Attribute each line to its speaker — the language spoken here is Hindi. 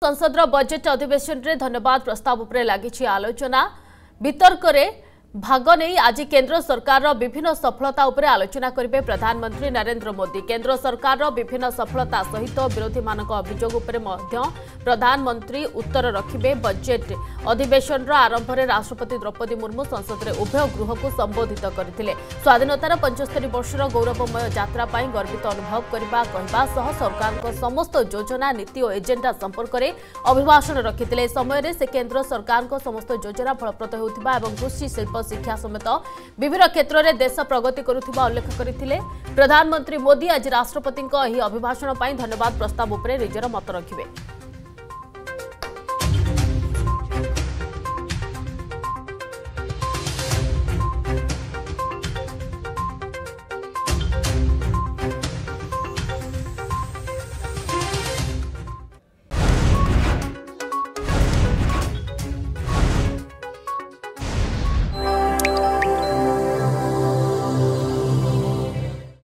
Speaker 1: संसद बजेट अधिवेशन रे धन्यवाद प्रस्ताव उपरे लागिछि आलोचना वितर्क रे भाग नहीं आज केंद्र सरकार विभिन्न सफलता उपरे आलोचना करेंगे प्रधानमंत्री नरेंद्र मोदी। केंद्र सरकार विभिन्न सफलता सहित विरोधी मानक अभियोग उपरे मध्य प्रधानमंत्री उत्तर रखिबे। बजेट अधिवेशन आरंभ में राष्ट्रपति द्रौपदी मुर्मू संसद में उभय गृह को संबोधित करथिले। स्वाधीनतार 75 वर्षर गौरवमय यात्रा पाई गर्वित अनुभव करबा कहबा सह सरकार समस्त योजना नीति और एजेंडा संपर्क में अभिभाषण रखिथिले। समय से केंद्र सरकार समस्त योजना फलप्रद होउथिबा एवं कृषि शिल्प शिक्षा समेत विभिन्न क्षेत्र में देश प्रगति करुथिबा उल्लेख करथिले। प्रधानमंत्री मोदी आज राष्ट्रपति अभिभाषण पर धन्यवाद प्रस्ताव उपरे निजर मत रखिबे।